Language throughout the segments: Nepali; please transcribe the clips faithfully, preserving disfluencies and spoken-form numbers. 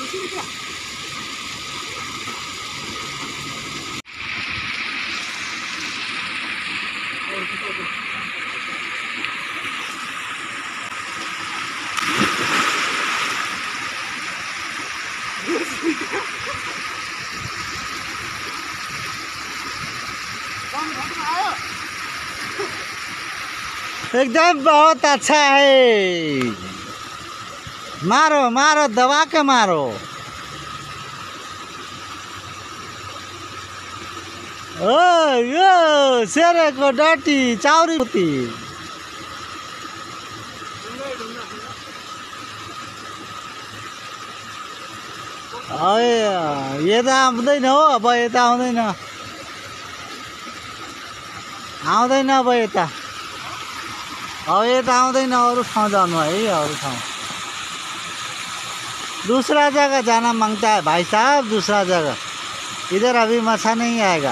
एकदम बहुत अच्छा है। मारो मारो दबा के मारो। ओ यो शेरे को डाटी चाउरी होती। यता आउँदैन हो, अब यता आउँदैन आउँदैन अब यता अब यता आउँदैन। अरू ठाउँ जानु है, अरू ठाउँ दूसरा जगह जाना मांगता है भाई साहब, दूसरा जगह। इधर अभी मछा नहीं आएगा।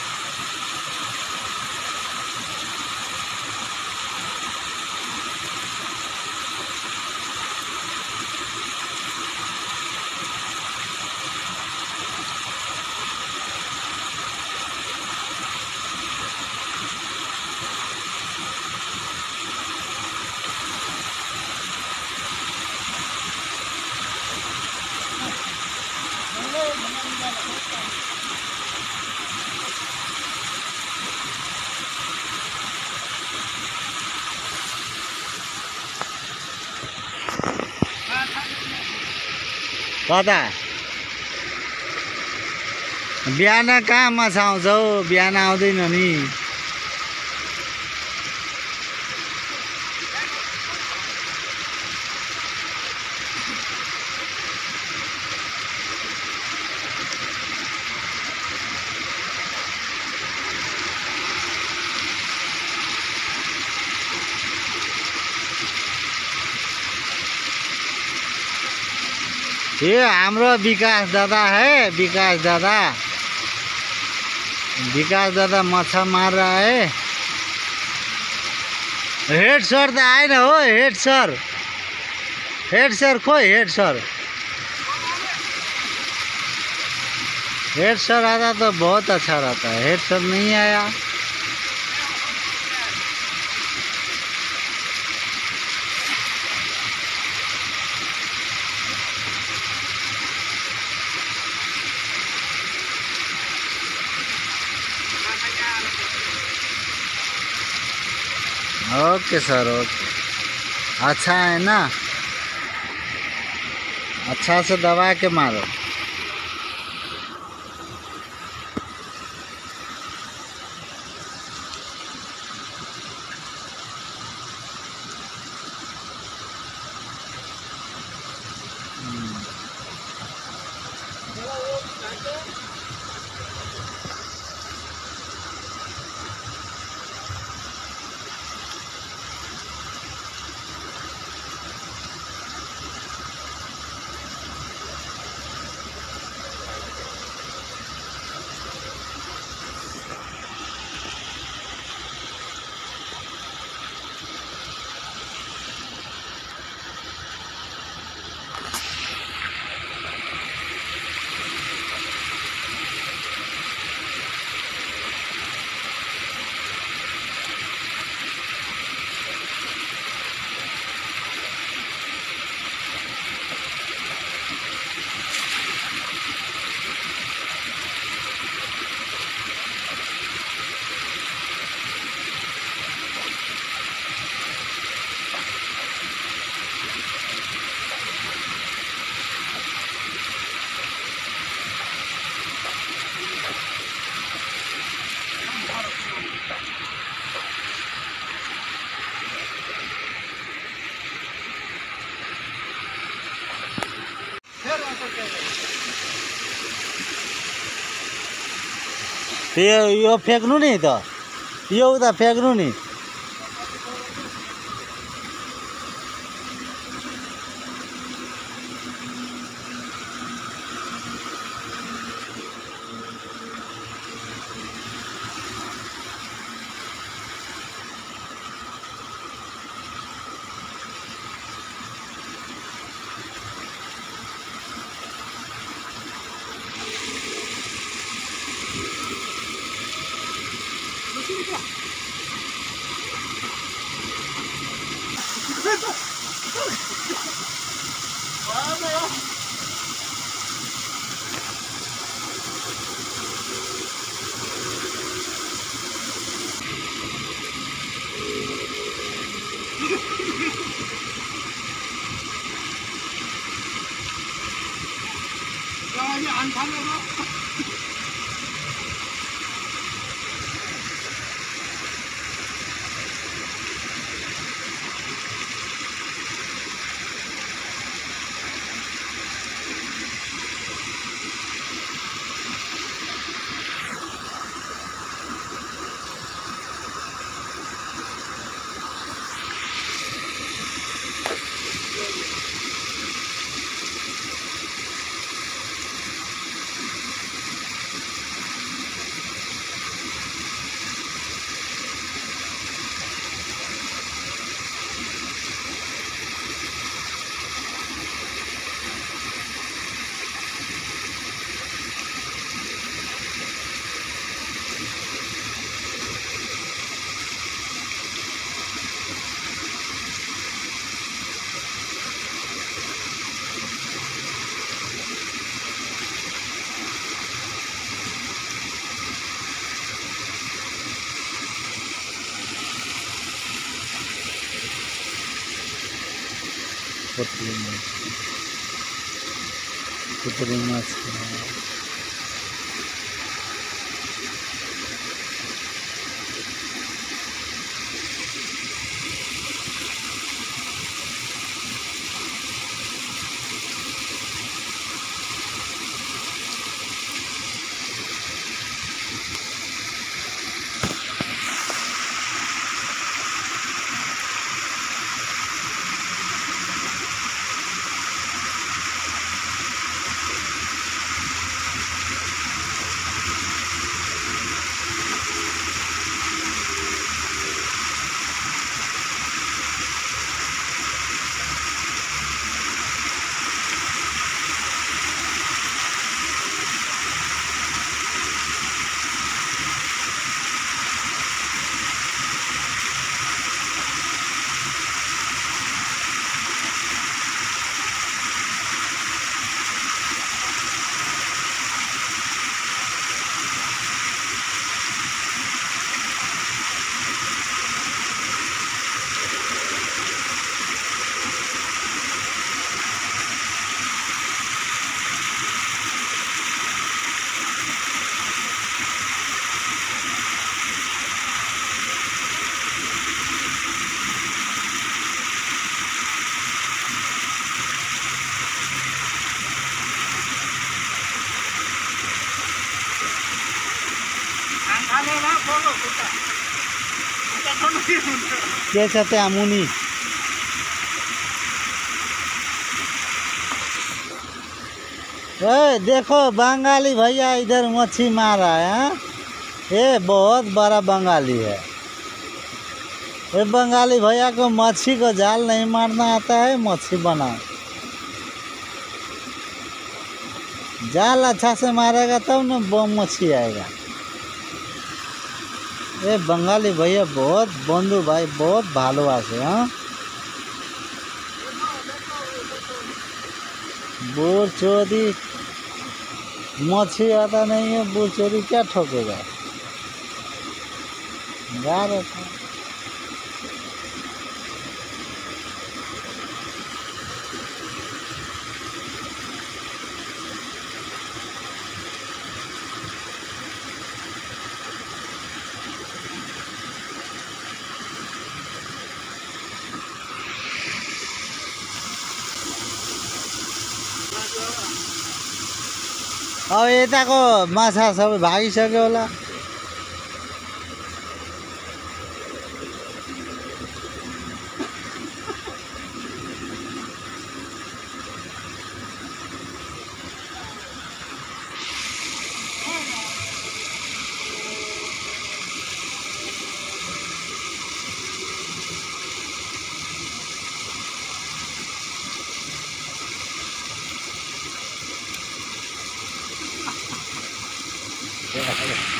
कता बिहान कहाँ माछा आउँछ हौ, बिहान आउँदैन नि। ये हाम्रो विकास दादा है, विकास दादा विकास दादा मच्छा मार रहा है। हेड सर तो आए ना हो, हेड सर हेड सर खोई हेड सर हेड सर आता तो बहुत अच्छा रहता है। हेड सर नहीं आया। Okay sir, okay. अच्छा है ना, अच्छा से दबा के मारो। यो यो फ्याँक्नु नि त, यो उता फ्याँक्नु नि। Putri mas, putri mas. कैसे थे अमुनी ए देखो बंगाली भैया इधर मच्छी मार रहा है। ये बहुत बड़ा बंगाली है। ये बंगाली भैया को मच्छी को जाल नहीं मारना आता है, मच्छी बना जाल अच्छा से मारेगा तब न वो मच्छी आएगा। ये बंगाली भैया बहुत बंधु भाई बहुत भालोबासे। हाँ बोर चोरी मच्छी आता नहीं है, बोर चोरी क्या ठोकेगा जा रहा था। अब यताको माछा सबै भागिसक्यो होला। Yeah.